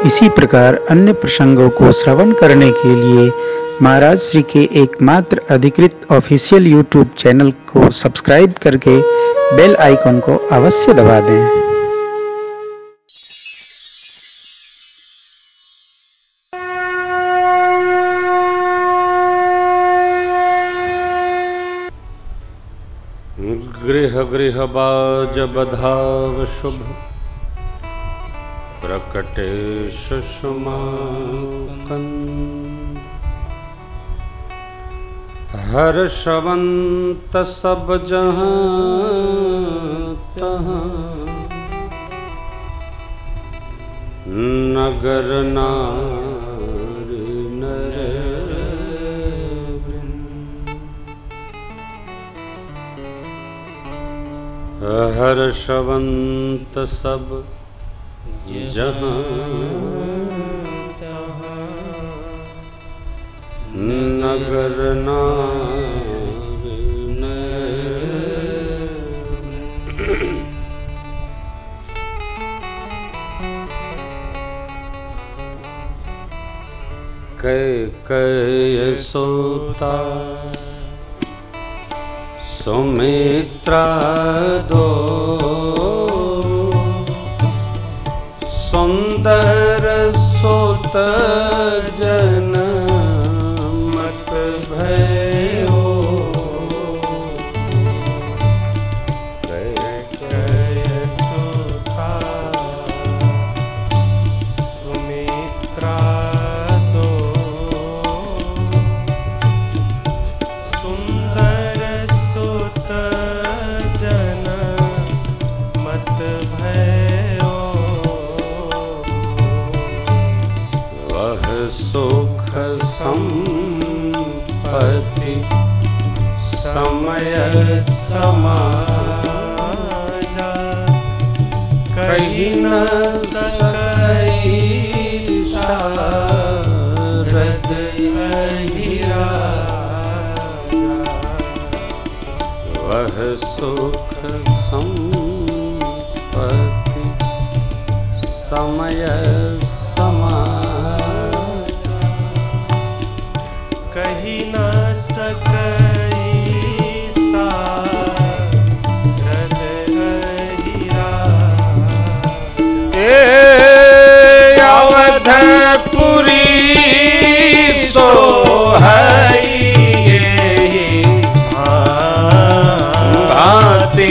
इसी प्रकार अन्य प्रसंगों को श्रवण करने के लिए महाराज श्री के एकमात्र अधिकृत ऑफिशियल यूट्यूब चैनल को सब्सक्राइब करके बेल आइकन को अवश्य दबा दें। गृह गृह बाज बधाव शुभ प्रकटे सुषमाकन हर्षवंत सब जहां तहां नगर नारी नर हर्षवंत सब जहां नगर नारी कै सोता सुमित्रा दो सुंदर सोत जन मत भयो कै सोता सुमित्रा दो सुंदर सोत जन मत भयो सुख संपत्ति समय समाजा कहीं न सकई शारद अहिरा वह सुख संपत्ति समय कहीं न सकई सारद अहिरा अवधपुरी सोहई भांति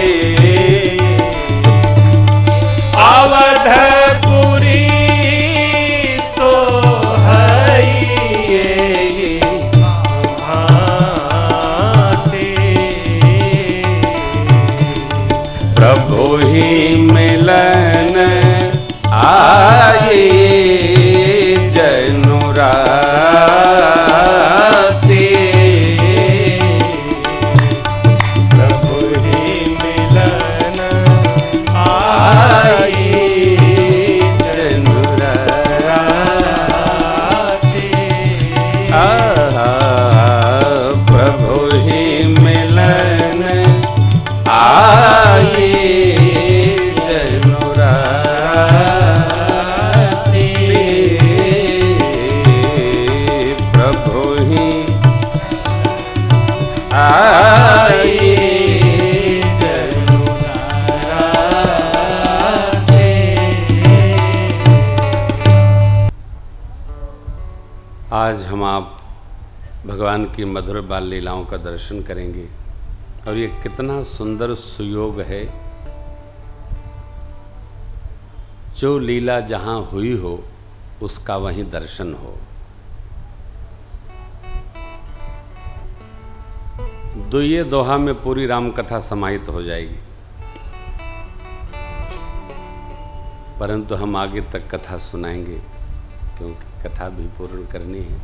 अवधपुरी सोहई प्रभु ही मिलन आई जनुराती प्रभु ही मिलन आई जनुराती प्रभु ही मिलन आई जनुराती प्रभु ही आई जनुराती। आज हम आप भगवान की मधुर बाल लीलाओं का दर्शन करेंगे और ये कितना सुंदर सुयोग है। जो लीला जहां हुई हो उसका वहीं दर्शन हो। दुइये दोहा में पूरी राम कथा समाहित हो जाएगी, परंतु हम आगे तक कथा सुनाएंगे क्योंकि कथा भी पूर्ण करनी है।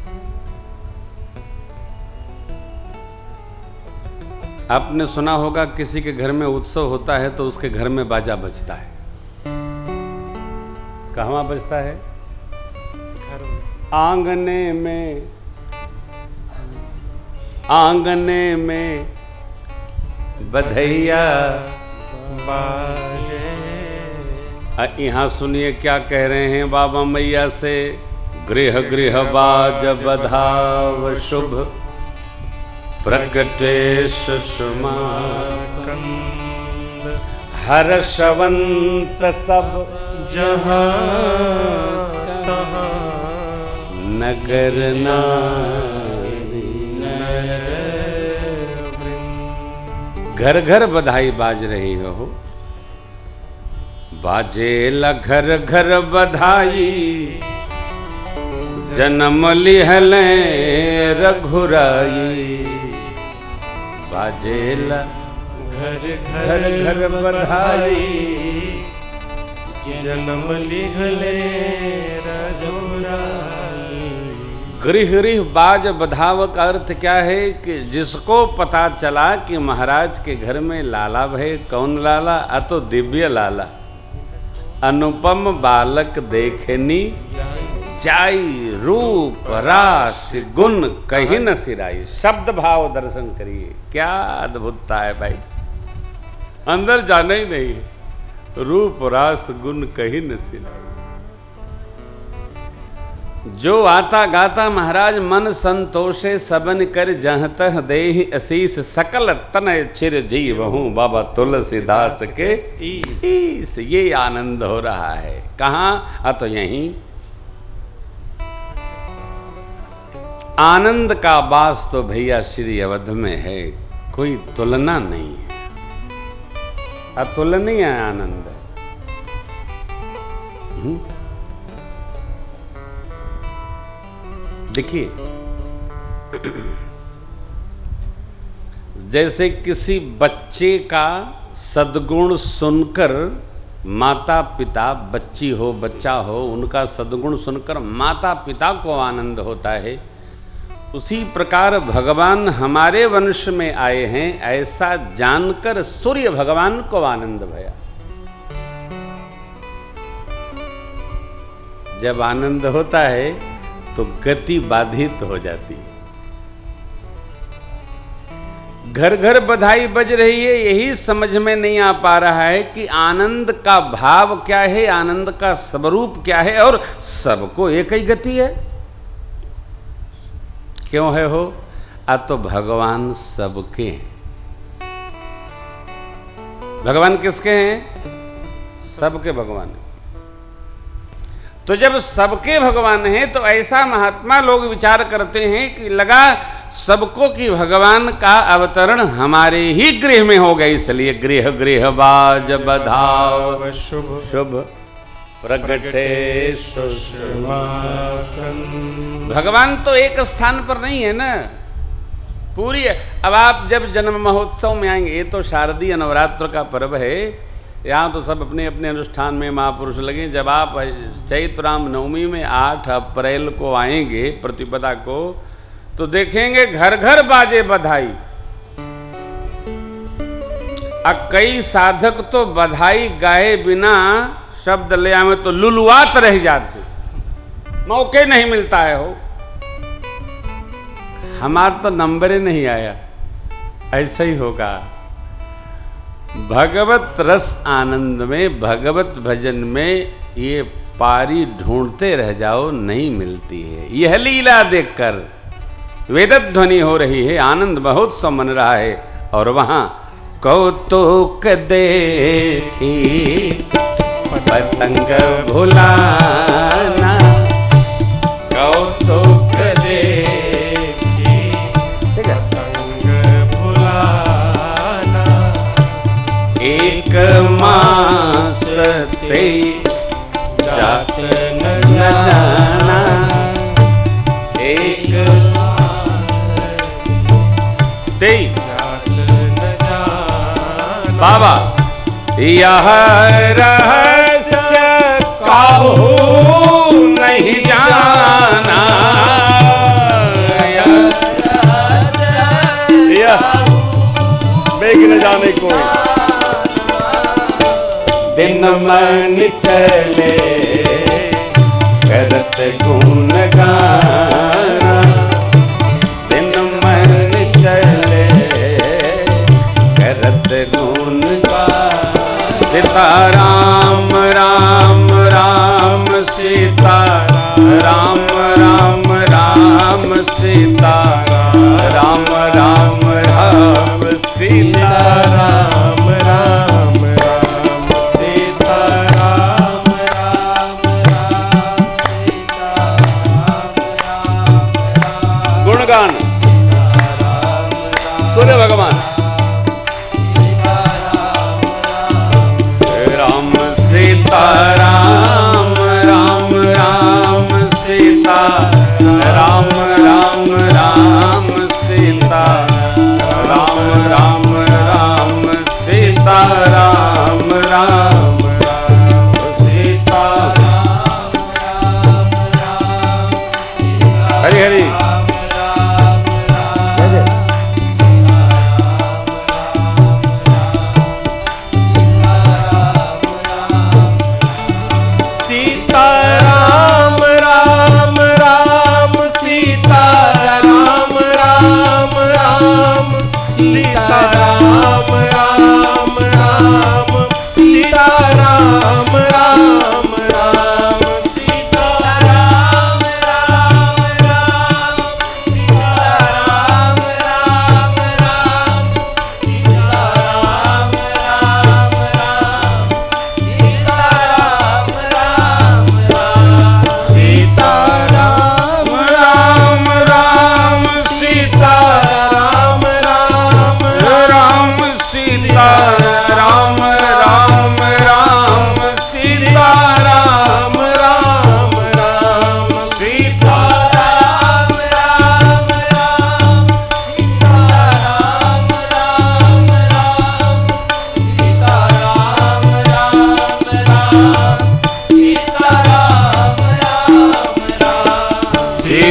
आपने सुना होगा किसी के घर में उत्सव होता है तो उसके घर में बाजा बजता है। कहाँ बजता है? आंगने में बधैया बाजे यहाँ सुनिए क्या कह रहे हैं बाबा मैया से। गृह गृह बाज बधाव शुभ प्रकटे सुषमा हर्षवंत सब जहाँ तहाँ नगर नारी। घर घर बधाई बाज रही हो, बाजेला घर घर बधाई, जन्म लिहले रघुराई। बाजेला घर घर घर बधाई, जन्म लिहले रघुराई। गृह गृह बाज बधाव का अर्थ क्या है कि जिसको पता चला कि महाराज के घर में लाला भय, कौन लाला? अतो दिव्य लाला, अनुपम बालक देखनी जाई, रूप रास गुण कहीं न सिराई। शब्द भाव दर्शन करिए, क्या अद्भुतता है भाई, अंदर जाना ही नहीं, रूप रास गुण कहीं न सिराई। जो आता गाता महाराज मन संतोषे, सबन कर जहाँ तह देहि असीस, सकल तनय चिर जीवहूँ बाबा तुलसीदास के ईस। ये आनंद हो रहा है कहाँ? तो यहीं आनंद का वास तो भैया श्री अवध में है, कोई तुलना नहीं है, अतुलनीय आनंद है। देखिए, जैसे किसी बच्चे का सद्गुण सुनकर माता पिता, बच्ची हो बच्चा हो, उनका सद्गुण सुनकर माता पिता को आनंद होता है, उसी प्रकार भगवान हमारे वंश में आए हैं ऐसा जानकर सूर्य भगवान को आनंद भया। जब आनंद होता है तो गति बाधित हो जाती है। घर घर बधाई बज रही है, यही समझ में नहीं आ पा रहा है कि आनंद का भाव क्या है, आनंद का स्वरूप क्या है, और सबको एक ही गति है। क्यों है हो? तो भगवान सबके हैं। भगवान किसके हैं? सबके भगवान हैं। तो जब सबके भगवान हैं तो ऐसा महात्मा लोग विचार करते हैं कि लगा सबको कि भगवान का अवतरण हमारे ही गृह में हो गया, इसलिए गृह गृह बाज बधाव शुभ शुभ प्रगटे सुषमा। भगवान तो एक स्थान पर नहीं है ना, पूरी। अब आप जब जन्म महोत्सव में आएंगे, ये तो शारदीय नवरात्र का पर्व है, यहाँ तो सब अपने अपने अनुष्ठान में महापुरुष लगे। जब आप चैत्र राम नवमी में 8 अप्रैल को आएंगे प्रतिपदा को, तो देखेंगे घर घर बाजे बधाई। अब कई साधक तो बधाई गाए बिना शब्द ले आवे तो लुलुआत रह जाते, मौके नहीं मिलता है हो। हमारा तो नंबर ही नहीं आया, ऐसा ही होगा। भगवत रस आनंद में, भगवत भजन में ये पारी ढूंढते रह जाओ, नहीं मिलती है। यह लीला देखकर वेदत ध्वनि हो रही है, आनंद महोत्सव मन रहा है, और वहां कौतुक देखी पतंग भुलाना, कौतुक देखी पतंग भुलाना, एक मास ते जात न जाना, एक ते जात न जाना। बाबा यह रहस्य काहू नहीं जाना, यह बेग न जाने कोई। दिन मन चले करत गुण गाना, दिन मन चले करत गुण गाना। सीताराम राम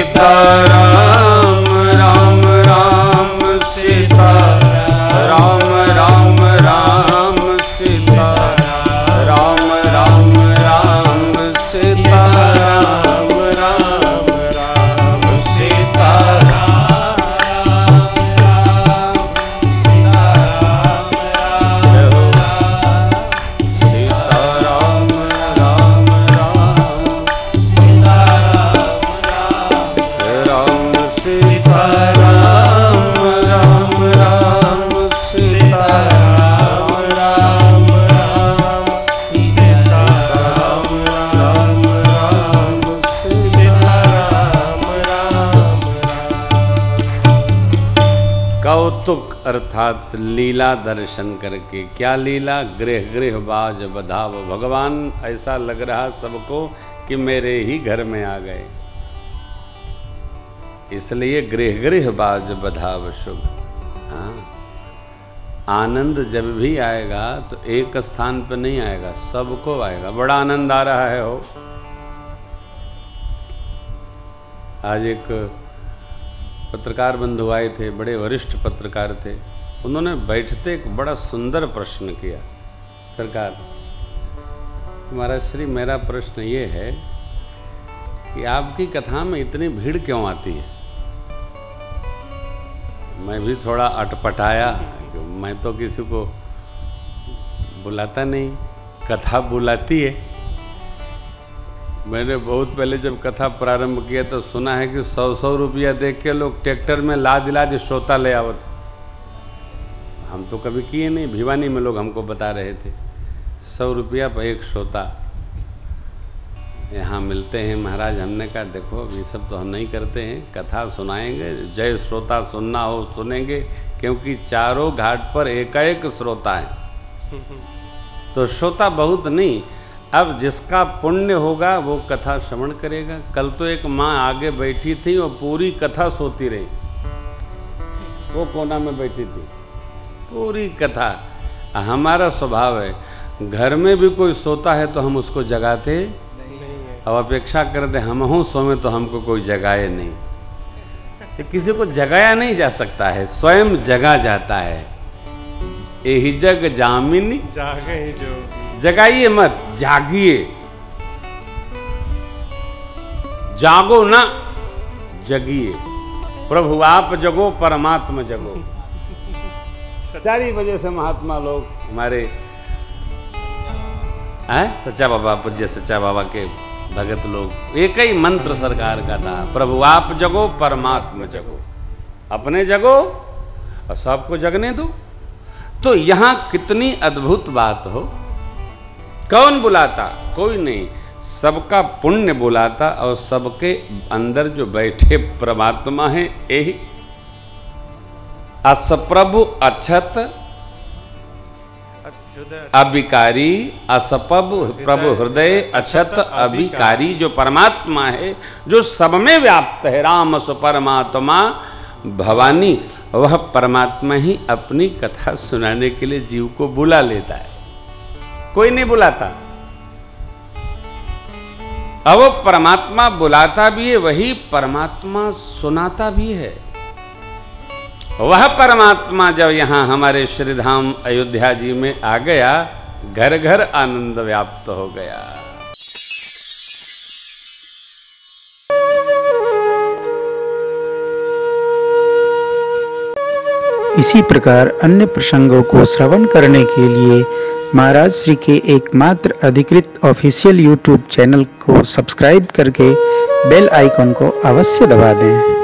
सीता राम राम राम सीता राम राम राम सीता राम राम राम सीता राम राम राम सीता राम सीता राम राम राम सीता राम राम राम सीता राम राम राम सीता राम राम राम सीता राम राम कौतुक अर्थात लीला दर्शन करके। क्या लीला? गृह गृह बाज बधाव। भगवान ऐसा लग रहा सबको कि मेरे ही घर में आ गए, इसलिए गृह गृह बाज बधाव शुभ। हाँ, आनंद जब भी आएगा तो एक स्थान पर नहीं आएगा, सबको आएगा। बड़ा आनंद आ रहा है हो। आज एक पत्रकार बंधु आए थे, बड़े वरिष्ठ पत्रकार थे। उन्होंने बैठते एक बड़ा सुंदर प्रश्न किया। सरकार, महाराज श्री, मेरा प्रश्न ये है कि आपकी कथा में इतनी भीड़ क्यों आती है? मैं भी थोड़ा अटपटाया, मैं तो किसी को बुलाता नहीं, कथा बुलाती है। मैंने बहुत पहले जब कथा प्रारंभ किया तो सुना है कि 100-100 रुपया देख के लोग ट्रैक्टर में लाद लाद श्रोता ले आवत। हम तो कभी किए नहीं, भिवानी में लोग हमको बता रहे थे 100 रुपया पर एक श्रोता यहाँ मिलते हैं। महाराज हमने कहा देखो ये सब तो हम नहीं करते हैं, कथा सुनाएंगे, जय श्रोता सुनना हो सुनेंगे, क्योंकि चारों घाट पर एकाएक श्रोता है, तो श्रोता बहुत नहीं। अब जिसका पुण्य होगा वो कथा श्रवण करेगा। कल तो एक माँ आगे बैठी थी और पूरी कथा सोती रही, वो कोना में बैठी थी, पूरी कथा। हमारा स्वभाव है, घर में भी कोई सोता है तो हम उसको जगाते अब अपेक्षा करते हम हूँ सोए तो हमको कोई जगाए नहीं। तो किसी को जगाया नहीं जा सकता है, स्वयं जगा जाता है। यही जग जामिनी जागे जो जगाइए मत, जागिए। जागो ना, जगिए। प्रभु आप जगो, परमात्मा जगो। 4 बजे से महात्मा लोग हमारे सच्चा बाबा, पूज्य सच्चा बाबा के भगत लोग, एक ही मंत्र सरकार का था, प्रभु आप जगो, परमात्मा जगो। अपने जगो और सबको जगने दो। तो यहाँ कितनी अद्भुत बात हो। कौन बुलाता? कोई नहीं, सबका पुण्य बुलाता और सबके अंदर जो बैठे परमात्मा है यही। अस प्रभु अक्षत अभिकारी, असपब प्रभु हृदय अक्षत अभिकारी, जो परमात्मा है, जो सब में व्याप्त है, राम सु परमात्मा भवानी, वह परमात्मा ही अपनी कथा सुनाने के लिए जीव को बुला लेता है, कोई नहीं बुलाता। अब वो परमात्मा बुलाता भी है, वही परमात्मा सुनाता भी है। वह परमात्मा जब यहाँ हमारे श्रीधाम अयोध्या जी में आ गया, घर घर आनंद व्याप्त हो गया। इसी प्रकार अन्य प्रसंगों को श्रवण करने के लिए महाराज श्री के एकमात्र अधिकृत ऑफिशियल YouTube चैनल को सब्सक्राइब करके बेल आइकन को अवश्य दबा दें।